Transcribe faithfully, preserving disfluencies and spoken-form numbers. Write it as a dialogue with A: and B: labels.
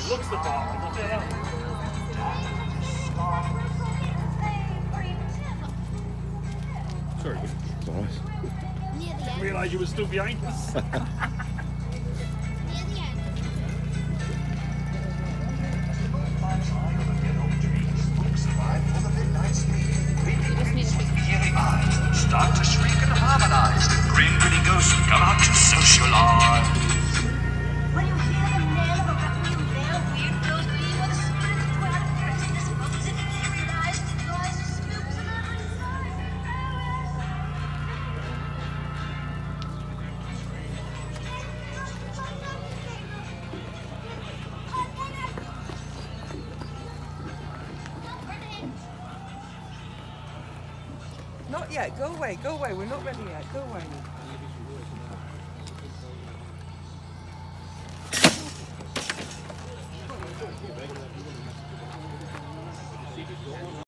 A: Looks the part. What the hell? Sorry.
B: It's alright.
A: Didn't realise you were still behind us.
C: Start to shriek and harmonize. Bring pretty ghosts, come out to socialize.
D: When you hear the knell of a requiem bell, weird ghosts being with spirits dwell. Christmas books and eerie lies, noise of spooks on every side.
E: Not yet. Go away. Go away. We're not ready yet. Go away.